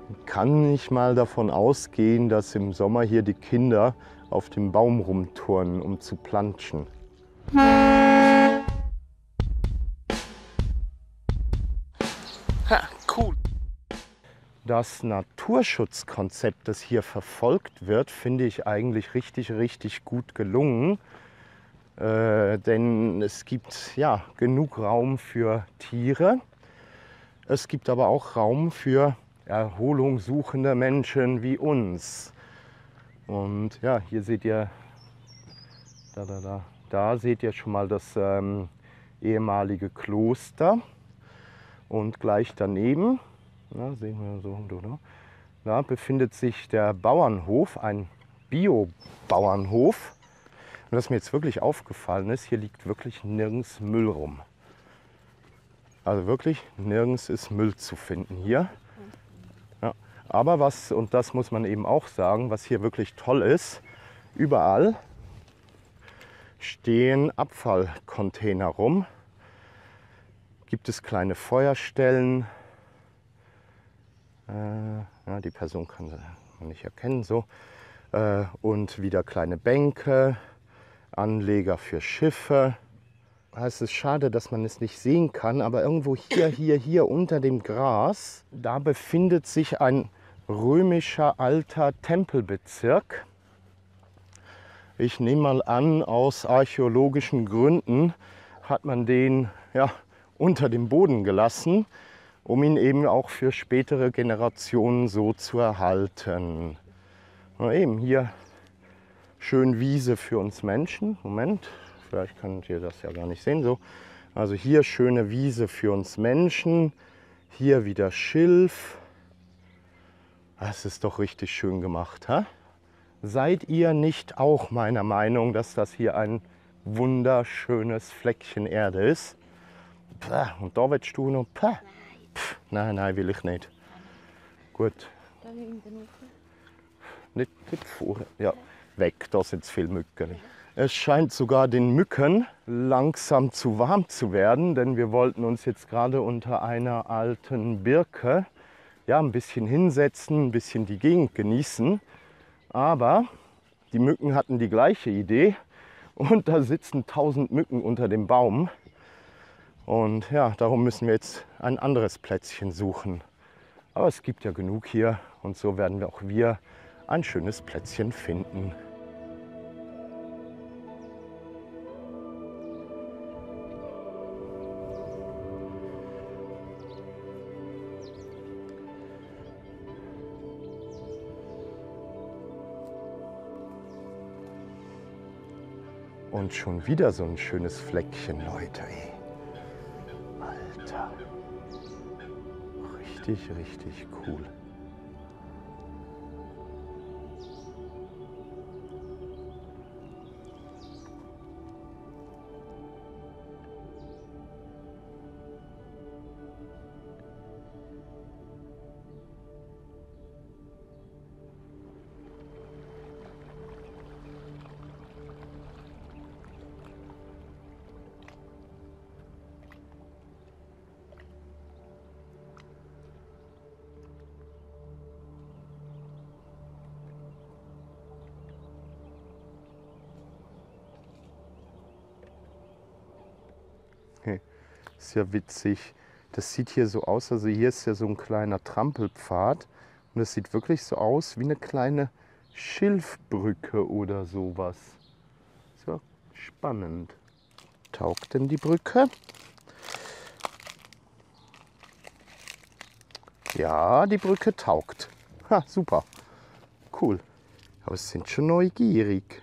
kann ich mal davon ausgehen, dass im Sommer hier die Kinder auf dem Baum rumturnen, um zu planschen. Ha, cool. Das Naturschutzkonzept, das hier verfolgt wird, finde ich eigentlich richtig gut gelungen. Denn es gibt ja genug Raum für Tiere. Es gibt aber auch Raum für erholungssuchende Menschen wie uns. Und ja, hier seht ihr, da seht ihr schon mal das ehemalige Kloster. Und gleich daneben, sehen wir so, da befindet sich der Bauernhof, ein Bio-Bauernhof. Und was mir jetzt wirklich aufgefallen ist, hier liegt wirklich nirgends Müll rum. Also wirklich nirgends ist Müll zu finden hier. Ja, aber was, und das muss man eben auch sagen, was hier wirklich toll ist, überall stehen Abfallcontainer rum. Gibt es kleine Feuerstellen. Ja, die Person kann man nicht erkennen. So. Und wieder kleine Bänke, Anleger für Schiffe. Es ist schade, dass man es nicht sehen kann, aber irgendwo hier unter dem Gras, da befindet sich ein römischer alter Tempelbezirk. Ich nehme mal an, aus archäologischen Gründen hat man den unter dem Boden gelassen, um ihn eben auch für spätere Generationen so zu erhalten. Na eben hier schön Wiese für uns Menschen. Moment, vielleicht könnt ihr das ja gar nicht sehen. So. Also hier schöne Wiese für uns Menschen. Hier wieder Schilf. Das ist doch richtig schön gemacht. Hä? Seid ihr nicht auch meiner Meinung, dass das hier ein wunderschönes Fleckchen Erde ist? Und da willst du noch? Nein, will ich nicht. Gut. Nicht vor. Ja, weg, da sind viele Mücken. Es scheint sogar den Mücken langsam zu warm zu werden, denn wir wollten uns jetzt gerade unter einer alten Birke ein bisschen hinsetzen, ein bisschen die Gegend genießen. Aber die Mücken hatten die gleiche Idee und da sitzen 1000 Mücken unter dem Baum. Und ja, darum müssen wir jetzt ein anderes Plätzchen suchen. Aber es gibt ja genug hier und so werden wir auch ein schönes Plätzchen finden. Und schon wieder so ein schönes Fleckchen, Leute. Ey. Alter. Richtig cool. Ist ja witzig. Das sieht hier so aus, also hier ist ja so ein kleiner Trampelpfad und das sieht wirklich so aus wie eine kleine Schilfbrücke oder sowas. So spannend. Taugt denn die Brücke? Ja, die Brücke taugt. Ha, super. Cool. Aber sie sind schon neugierig.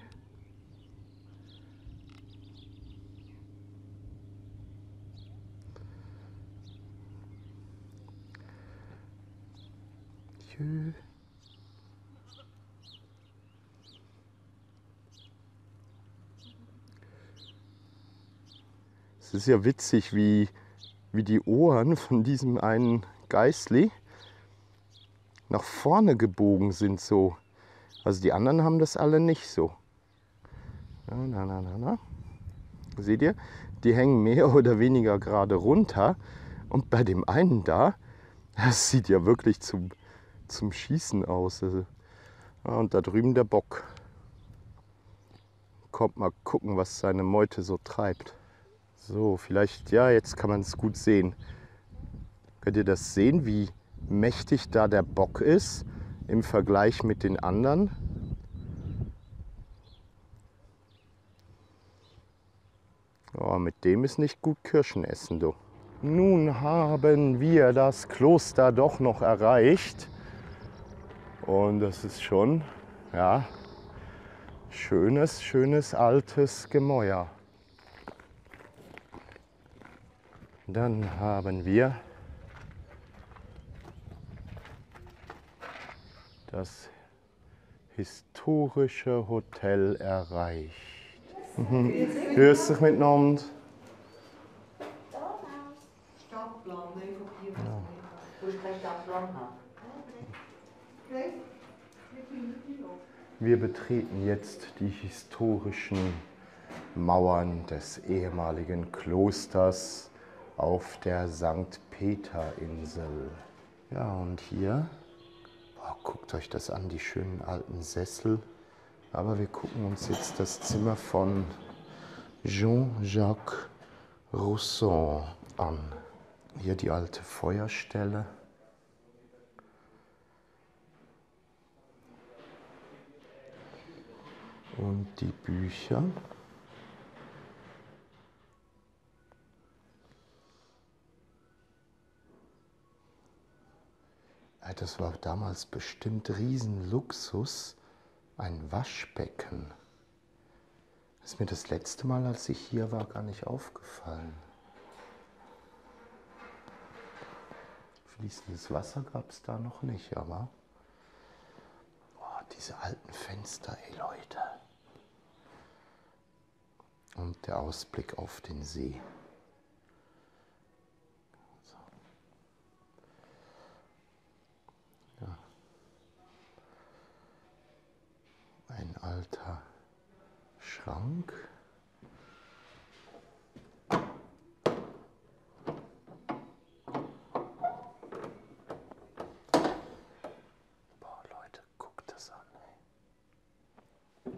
Es ist ja witzig, wie die Ohren von diesem einen Geißli nach vorne gebogen sind so. Also die anderen haben das alle nicht so. Na. Seht ihr? Die hängen mehr oder weniger gerade runter. Und bei dem einen da, das sieht ja wirklich zum zum Schießen aus. Also, und da drüben der Bock. Kommt mal gucken, was seine Meute so treibt. So, vielleicht, ja, jetzt kann man es gut sehen. Könnt ihr das sehen, wie mächtig da der Bock ist im Vergleich mit den anderen? Oh, mit dem ist nicht gut Kirschen essen, du. Nun haben wir das Kloster doch noch erreicht. Und das ist schon, ja, schönes altes Gemäuer. Dann haben wir das historische Hotel erreicht. Grüß dich miteinander. Stadtplan, nee, von hier ja. Wo ich keinen Stadtplan habe. Okay. Wir betreten jetzt die historischen Mauern des ehemaligen Klosters auf der St. Peter-Insel. Ja, und hier, guckt euch das an, die schönen alten Sessel. Aber wir gucken uns jetzt das Zimmer von Jean-Jacques Rousseau an. Hier die alte Feuerstelle. Und die Bücher. Das war damals bestimmt Riesenluxus, ein Waschbecken. Das ist mir das letzte Mal, als ich hier war, gar nicht aufgefallen. Fließendes Wasser gab es da noch nicht, aber diese alten Fenster, ey Leute. Und der Ausblick auf den See. So. Ja. Ein alter Schrank. Boah, Leute, guckt das an, ey.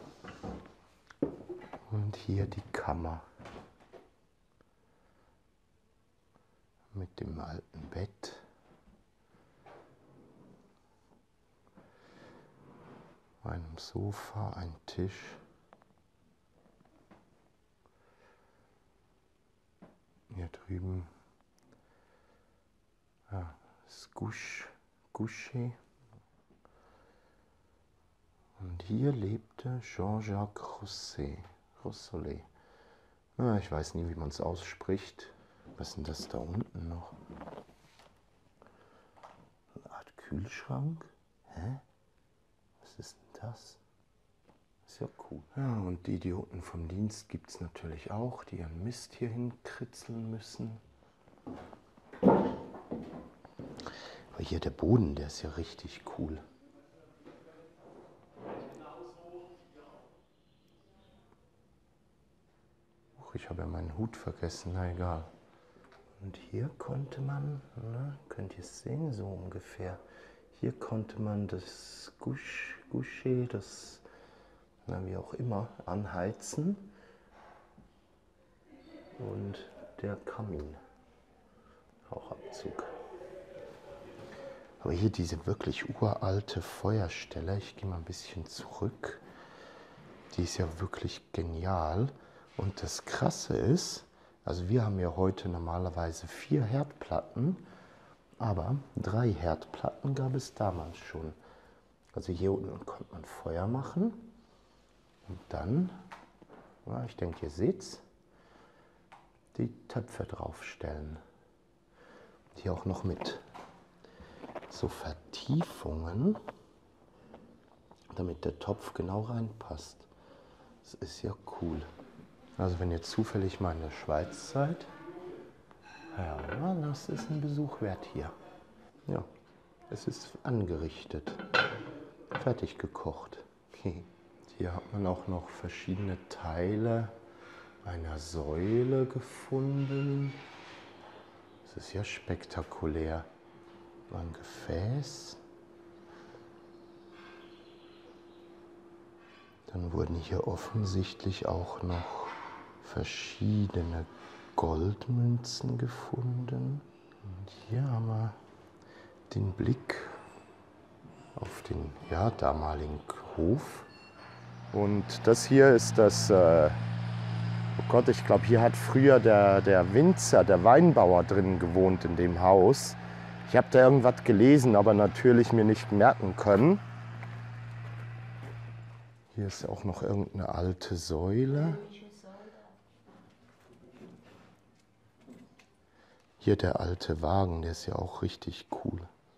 Und hier die Kammer. Mit dem alten Bett. Einem Sofa, ein Tisch. Hier drüben das Coucher. Und hier lebte Jean-Jacques Rousseau. Ja, ich weiß nie, wie man es ausspricht. Was ist denn das da unten noch? Eine Art Kühlschrank? Hä? Was ist denn das? Ist ja cool. Ja, und die Idioten vom Dienst gibt es natürlich auch, die ihren Mist hier hinkritzeln müssen. Aber hier der Boden, der ist ja richtig cool. Ich habe ja meinen Hut vergessen, na egal. Und hier konnte man, könnt ihr es sehen, so ungefähr. Hier konnte man das Coucher, das, wie auch immer, anheizen. Und der Kamin, Rauchabzug. Aber hier diese wirklich uralte Feuerstelle, ich gehe mal ein bisschen zurück, die ist ja wirklich genial. Und das Krasse ist, also wir haben ja heute normalerweise 4 Herdplatten, aber 3 Herdplatten gab es damals schon. Also hier unten konnte man Feuer machen und dann, ich denke, ihr seht's, die Töpfe draufstellen. Hier auch noch mit so Vertiefungen, damit der Topf genau reinpasst. Das ist ja cool. Also wenn ihr zufällig mal in der Schweiz seid, ja, das ist ein Besuch wert hier. Ja, es ist angerichtet, fertig gekocht. Okay. Hier hat man auch noch verschiedene Teile einer Säule gefunden. Das ist ja spektakulär. Ein Gefäß, Dann wurden hier offensichtlich auch noch verschiedene Goldmünzen gefunden. Und hier haben wir den Blick auf den damaligen Hof. Und das hier ist das, oh Gott, ich glaube, hier hat früher der Winzer, der Weinbauer drin gewohnt in dem Haus. Ich habe da irgendwas gelesen, aber natürlich mir nicht merken können. Hier ist auch noch irgendeine alte Säule. Hier der alte Wagen, der ist ja auch richtig cool.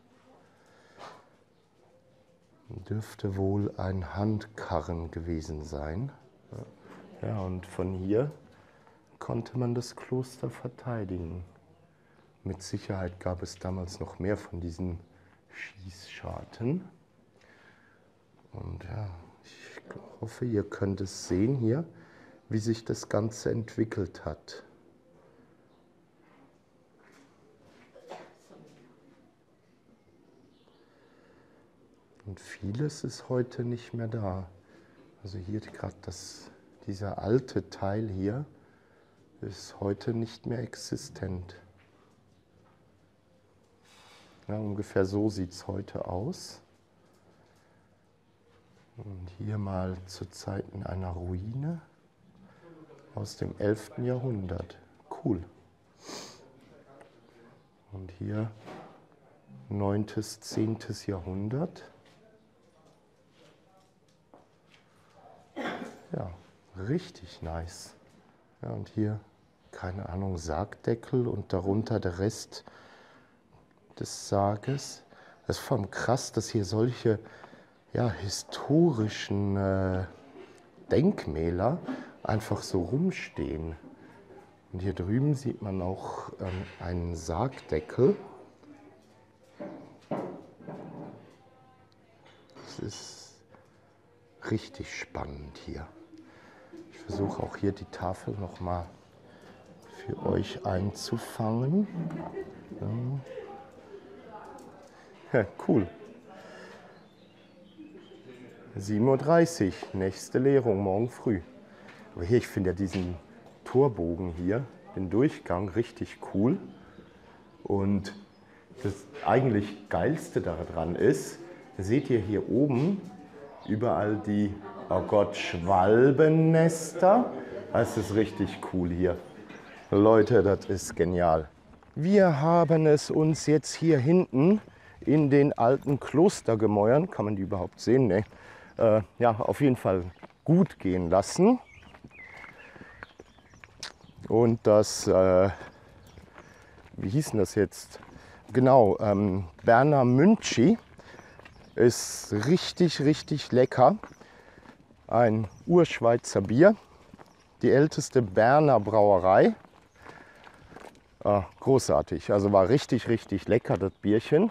Dürfte wohl ein Handkarren gewesen sein. Ja, und von hier konnte man das Kloster verteidigen. Mit Sicherheit gab es damals noch mehr von diesen Schießscharten. Und ja, ich hoffe, ihr könnt es sehen hier, wie sich das Ganze entwickelt hat. Und vieles ist heute nicht mehr da. Also hier gerade dieser alte Teil hier ist heute nicht mehr existent. Ja, ungefähr so sieht es heute aus. Und hier mal zu Zeiten einer Ruine aus dem 11. Jahrhundert. Cool. Und hier 9., 10. Jahrhundert. Ja, richtig nice. Ja, und hier, keine Ahnung, Sargdeckel und darunter der Rest des Sarges. Das ist vor allem krass, dass hier solche historischen Denkmäler einfach so rumstehen. Und hier drüben sieht man auch einen Sargdeckel. Das ist richtig spannend hier. Ich versuche auch hier die Tafel noch mal für euch einzufangen. Ja, cool. 7:30 Uhr, nächste Leerung, morgen früh. Aber hier, ich finde ja diesen Torbogen hier, den Durchgang, richtig cool. Und das eigentlich Geilste daran ist, seht ihr hier oben überall die, oh Gott, Schwalbennester. Das ist richtig cool hier. Leute, das ist genial. Wir haben es uns jetzt hier hinten in den alten Klostergemäuern, kann man die überhaupt sehen? Ne? Auf jeden Fall gut gehen lassen. Und das, wie hieß denn das jetzt? Genau, Berner Münchi ist richtig, richtig lecker. Ein Urschweizer Bier, die älteste Berner Brauerei. Großartig, also war richtig, richtig lecker, das Bierchen.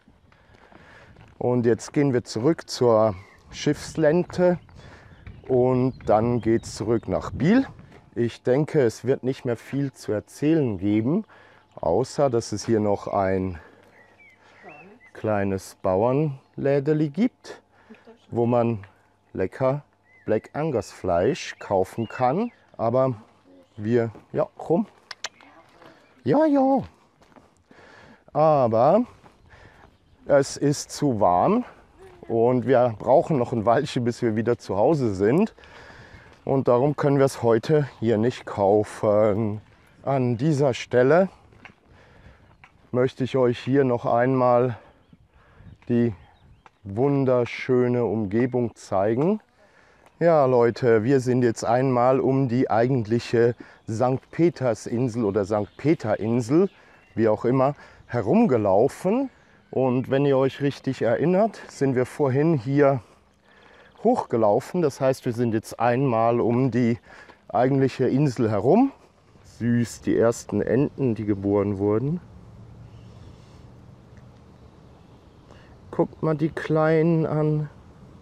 Und jetzt gehen wir zurück zur Schiffslente und dann geht es zurück nach Biel. Ich denke, es wird nicht mehr viel zu erzählen geben, außer dass es hier noch ein kleines Bauernlädeli gibt, wo man lecker Black Angus Fleisch kaufen kann. Aber wir, komm. Ja. Aber es ist zu warm und wir brauchen noch ein Weilchen, bis wir wieder zu Hause sind. Und darum können wir es heute hier nicht kaufen. An dieser Stelle möchte ich euch hier noch einmal die wunderschöne Umgebung zeigen. Ja, Leute, wir sind jetzt einmal um die eigentliche St. Petersinsel oder St. Peterinsel, wie auch immer, herumgelaufen. Und wenn ihr euch richtig erinnert, sind wir vorhin hier hochgelaufen. Das heißt, wir sind jetzt einmal um die eigentliche Insel herum. Süß, die ersten Enten, die geboren wurden. Guckt mal die Kleinen an.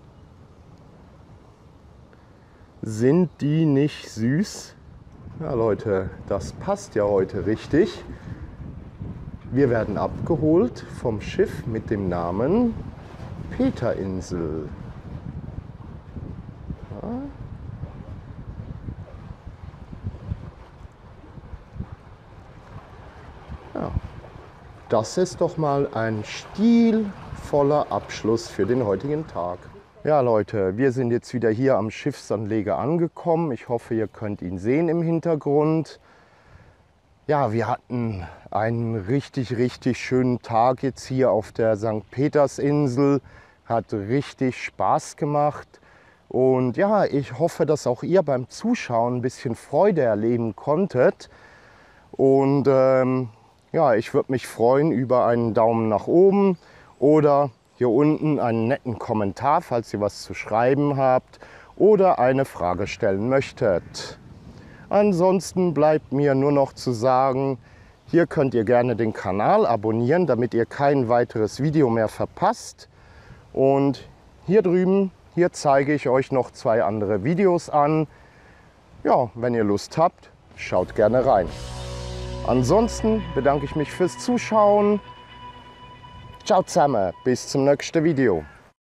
Sind die nicht süß? Ja, Leute, das passt ja heute richtig. Wir werden abgeholt vom Schiff mit dem Namen Peterinsel. Ja, das ist doch mal ein stilvoller Abschluss für den heutigen Tag. Ja Leute, wir sind jetzt wieder hier am Schiffsanleger angekommen. Ich hoffe, ihr könnt ihn sehen im Hintergrund. Ja, wir hatten einen richtig schönen Tag jetzt hier auf der St. Petersinsel. Hat richtig Spaß gemacht. Und ja, ich hoffe, dass auch ihr beim Zuschauen ein bisschen Freude erleben konntet. Und ja, ich würde mich freuen über einen Daumen nach oben oder hier unten einen netten Kommentar, falls ihr was zu schreiben habt oder eine Frage stellen möchtet. Ansonsten bleibt mir nur noch zu sagen, hier könnt ihr gerne den Kanal abonnieren, damit ihr kein weiteres Video mehr verpasst. Und hier drüben, hier zeige ich euch noch 2 andere Videos an. Ja, wenn ihr Lust habt, schaut gerne rein. Ansonsten bedanke ich mich fürs Zuschauen. Ciao zusammen, bis zum nächsten Video.